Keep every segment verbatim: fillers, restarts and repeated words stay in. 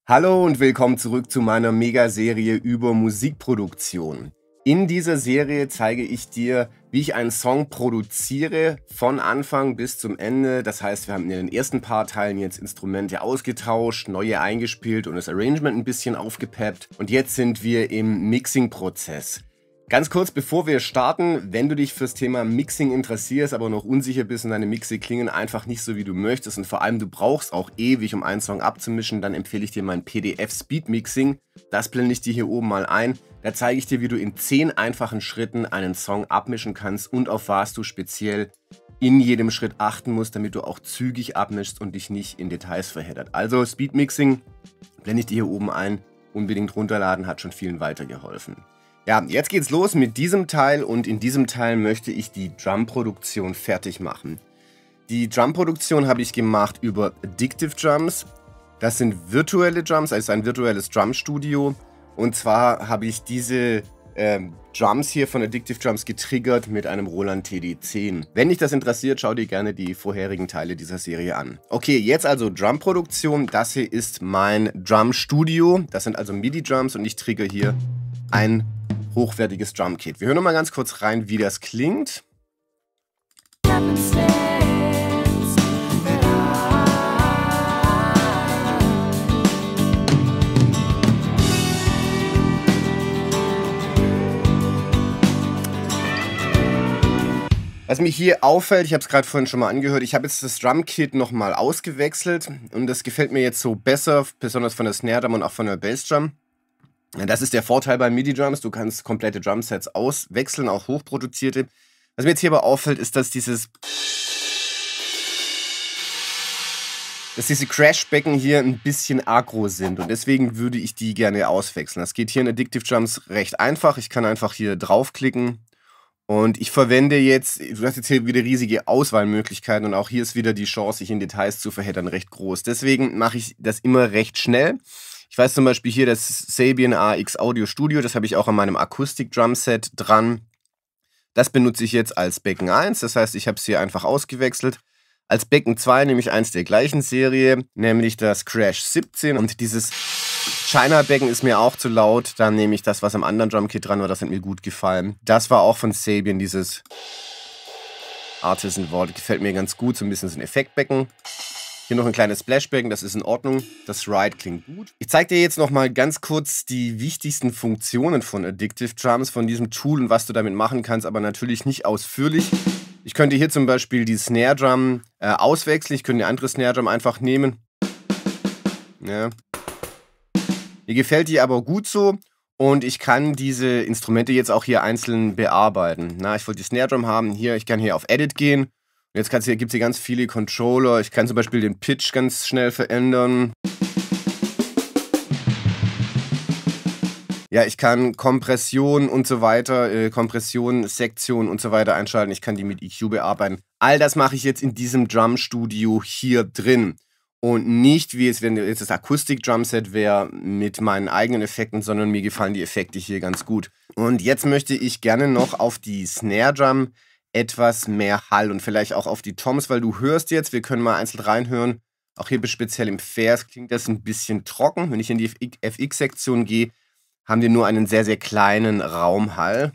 Hallo und willkommen zurück zu meiner Mega-Serie über Musikproduktion. In dieser Serie zeige ich dir, wie ich einen Song produziere, von Anfang bis zum Ende. Das heißt, wir haben in den ersten paar Teilen jetzt Instrumente ausgetauscht, neue eingespielt und das Arrangement ein bisschen aufgepeppt. Und jetzt sind wir im Mixing-Prozess. Ganz kurz, bevor wir starten, wenn du dich fürs Thema Mixing interessierst, aber noch unsicher bist und deine Mixe klingen einfach nicht so, wie du möchtest und vor allem du brauchst auch ewig, um einen Song abzumischen, dann empfehle ich dir mein P D F Speed Mixing. Das blende ich dir hier oben mal ein. Da zeige ich dir, wie du in zehn einfachen Schritten einen Song abmischen kannst und auf was du speziell in jedem Schritt achten musst, damit du auch zügig abmischst und dich nicht in Details verheddert. Also Speed Mixing blende ich dir hier oben ein. Unbedingt runterladen, hat schon vielen weitergeholfen. Ja, jetzt geht's los mit diesem Teil und in diesem Teil möchte ich die Drum-Produktion fertig machen. Die Drum-Produktion habe ich gemacht über Addictive Drums. Das sind virtuelle Drums, also ein virtuelles Drum-Studio. Und zwar habe ich diese ähm, Drums hier von Addictive Drums getriggert mit einem Roland T D zehn. Wenn dich das interessiert, schau dir gerne die vorherigen Teile dieser Serie an. Okay, jetzt also Drum-Produktion. Das hier ist mein Drum-Studio. Das sind also MIDI-Drums und ich trigger hier ein hochwertiges Drumkit. Wir hören noch mal ganz kurz rein, wie das klingt. Was mir hier auffällt, ich habe es gerade vorhin schon mal angehört, ich habe jetzt das Drumkit noch mal ausgewechselt und das gefällt mir jetzt so besser, besonders von der Snare Drum und auch von der Bassdrum. Das ist der Vorteil bei MIDI-Drums, du kannst komplette Drumsets auswechseln, auch hochproduzierte. Was mir jetzt hier aber auffällt, ist, dass dieses dass diese Crashbecken hier ein bisschen aggro sind und deswegen würde ich die gerne auswechseln. Das geht hier in Addictive Drums recht einfach, ich kann einfach hier draufklicken und ich verwende jetzt, du hast jetzt hier wieder riesige Auswahlmöglichkeiten und auch hier ist wieder die Chance, sich in Details zu verheddern, recht groß. Deswegen mache ich das immer recht schnell. Ich weiß zum Beispiel hier das Sabian A X Audio Studio, das habe ich auch an meinem Akustik-Drumset dran. Das benutze ich jetzt als Becken eins, das heißt, ich habe es hier einfach ausgewechselt. Als Becken zwei nehme ich eins der gleichen Serie, nämlich das Crash siebzehn. Und dieses China-Becken ist mir auch zu laut, dann nehme ich das, was am anderen Drumkit dran war, das hat mir gut gefallen. Das war auch von Sabian, dieses Artisan Vault, gefällt mir ganz gut, so ein bisschen so ein Effektbecken. Hier noch ein kleines Splashbecken, das ist in Ordnung. Das Ride klingt gut. Ich zeige dir jetzt noch mal ganz kurz die wichtigsten Funktionen von Addictive Drums, von diesem Tool und was du damit machen kannst, aber natürlich nicht ausführlich. Ich könnte hier zum Beispiel die Snare Drum äh, auswechseln. Ich könnte eine andere Snare Drum einfach nehmen. Ja. Mir gefällt die aber gut so und ich kann diese Instrumente jetzt auch hier einzeln bearbeiten. Na, ich wollte die Snare Drum haben. Hier, ich kann hier auf Edit gehen. Jetzt gibt es hier ganz viele Controller. Ich kann zum Beispiel den Pitch ganz schnell verändern. Ja, ich kann Kompression und so weiter, äh, Kompression, Sektion und so weiter einschalten. Ich kann die mit E Q bearbeiten. All das mache ich jetzt in diesem Drum-Studio hier drin. Und nicht, wie es, wenn jetzt das Akustik-Drumset wäre, mit meinen eigenen Effekten, sondern mir gefallen die Effekte hier ganz gut. Und jetzt möchte ich gerne noch auf die Snare Drum etwas mehr Hall und vielleicht auch auf die Toms, weil du hörst jetzt, wir können mal einzeln reinhören, auch hier speziell im Vers klingt das ein bisschen trocken. Wenn ich in die F X-Sektion gehe, haben wir nur einen sehr, sehr kleinen Raumhall.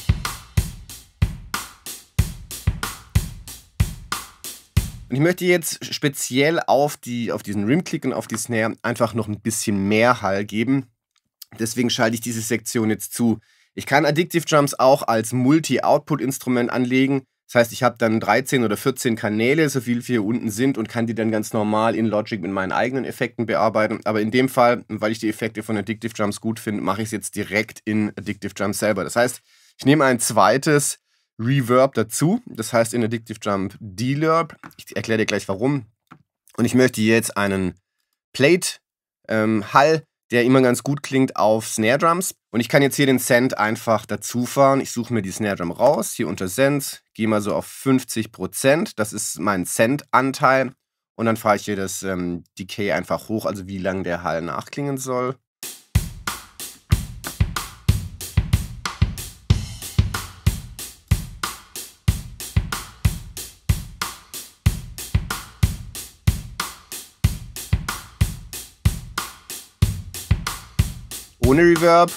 Und ich möchte jetzt speziell auf, die, auf diesen Rim klicken, auf die Snare, einfach noch ein bisschen mehr Hall geben. Deswegen schalte ich diese Sektion jetzt zu. Ich kann Addictive Drums auch als Multi-Output-Instrument anlegen. Das heißt, ich habe dann dreizehn oder vierzehn Kanäle, so viel wie hier unten sind, und kann die dann ganz normal in Logic mit meinen eigenen Effekten bearbeiten. Aber in dem Fall, weil ich die Effekte von Addictive Drums gut finde, mache ich es jetzt direkt in Addictive Drums selber. Das heißt, ich nehme ein zweites Reverb dazu. Das heißt in Addictive Drum Delurb. Ich erkläre dir gleich warum. Und ich möchte jetzt einen Plate-Hall, ähm, der immer ganz gut klingt auf Snare Drums. Und ich kann jetzt hier den Send einfach dazu fahren. Ich suche mir die Snare Drum raus, hier unter Sends, gehe mal so auf fünfzig Prozent. Das ist mein Send-Anteil. Und dann fahre ich hier das ähm, Decay einfach hoch, also wie lang der Hall nachklingen soll. ohne Reverb.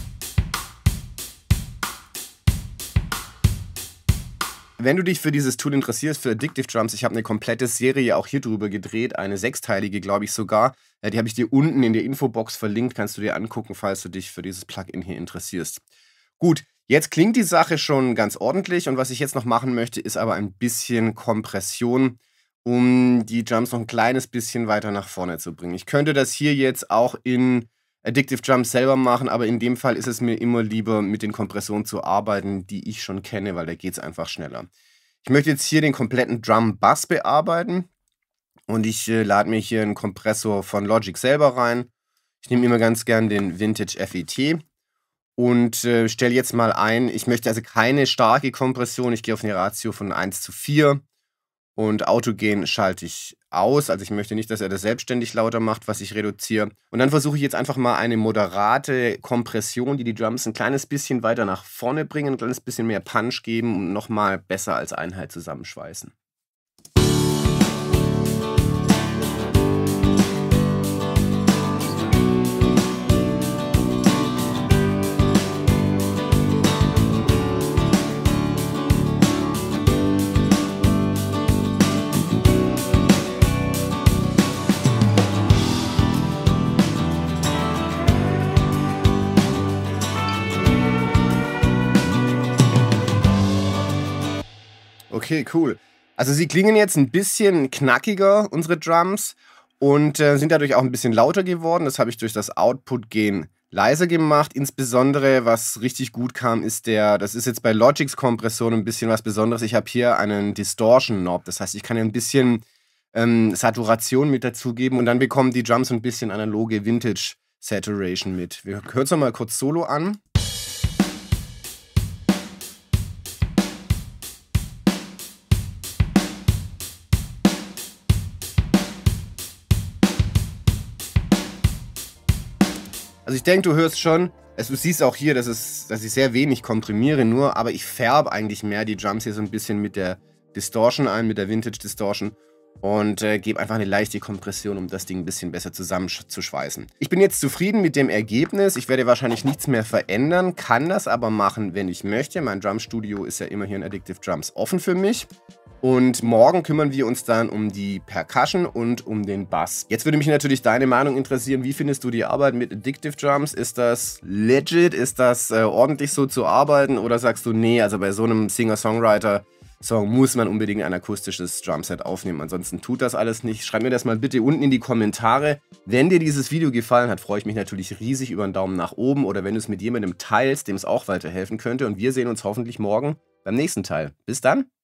Wenn du dich für dieses Tool interessierst, für Addictive Drums, ich habe eine komplette Serie auch hier drüber gedreht, eine sechsteilige, glaube ich sogar. Die habe ich dir unten in der Infobox verlinkt, kannst du dir angucken, falls du dich für dieses Plugin hier interessierst. Gut, jetzt klingt die Sache schon ganz ordentlich und was ich jetzt noch machen möchte, ist aber ein bisschen Kompression, um die Drums noch ein kleines bisschen weiter nach vorne zu bringen. Ich könnte das hier jetzt auch in Addictive Drums selber machen, aber in dem Fall ist es mir immer lieber, mit den Kompressionen zu arbeiten, die ich schon kenne, weil da geht es einfach schneller. Ich möchte jetzt hier den kompletten Drum-Bass bearbeiten und ich äh, lade mir hier einen Kompressor von Logic selber rein. Ich nehme immer ganz gern den Vintage F E T und äh, stelle jetzt mal ein, ich möchte also keine starke Kompression, ich gehe auf eine Ratio von eins zu vier. Und Autogen schalte ich aus, also ich möchte nicht, dass er das selbstständig lauter macht, was ich reduziere. Und dann versuche ich jetzt einfach mal eine moderate Kompression, die die Drums ein kleines bisschen weiter nach vorne bringen, ein kleines bisschen mehr Punch geben und nochmal besser als Einheit zusammenschweißen. Okay, cool. Also sie klingen jetzt ein bisschen knackiger, unsere Drums, und äh, sind dadurch auch ein bisschen lauter geworden. Das habe ich durch das Output-Gain leiser gemacht. Insbesondere, was richtig gut kam, ist der, das ist jetzt bei Logics Kompression ein bisschen was Besonderes. Ich habe hier einen Distortion-Knob. Das heißt, ich kann hier ein bisschen ähm, Saturation mit dazugeben und dann bekommen die Drums ein bisschen analoge Vintage-Saturation mit. Wir hören uns noch mal kurz Solo an. Also ich denke, du hörst schon, also du siehst auch hier, dass, es, dass ich sehr wenig komprimiere nur, aber ich färbe eigentlich mehr die Drums hier so ein bisschen mit der Distortion ein, mit der Vintage Distortion und äh, gebe einfach eine leichte Kompression, um das Ding ein bisschen besser zusammenzuschweißen. Ich bin jetzt zufrieden mit dem Ergebnis, ich werde wahrscheinlich nichts mehr verändern, kann das aber machen, wenn ich möchte. Mein Drumstudio ist ja immer hier in Addictive Drums offen für mich. Und morgen kümmern wir uns dann um die Percussion und um den Bass. Jetzt würde mich natürlich deine Meinung interessieren. Wie findest du die Arbeit mit Addictive Drums? Ist das legit? Ist das äh, ordentlich so zu arbeiten? Oder sagst du, nee, also bei so einem Singer-Songwriter-Song muss man unbedingt ein akustisches Drumset aufnehmen. Ansonsten tut das alles nicht. Schreib mir das mal bitte unten in die Kommentare. Wenn dir dieses Video gefallen hat, freue ich mich natürlich riesig über einen Daumen nach oben. Oder wenn du es mit jemandem teilst, dem es auch weiterhelfen könnte. Und wir sehen uns hoffentlich morgen beim nächsten Teil. Bis dann!